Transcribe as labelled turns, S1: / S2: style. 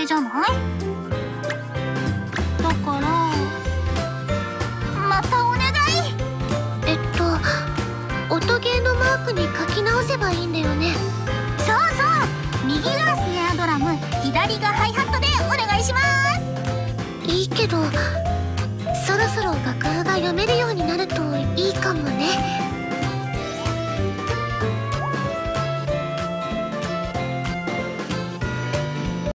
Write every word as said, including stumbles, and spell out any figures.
S1: じゃない？だからまたお願い。
S2: えっと音ゲーのマークに書き直せばいいんだよね。
S1: そうそう、右がスネアドラム、左がハイハットでお願いします。
S2: いいけどそろそろ楽譜が読めるよ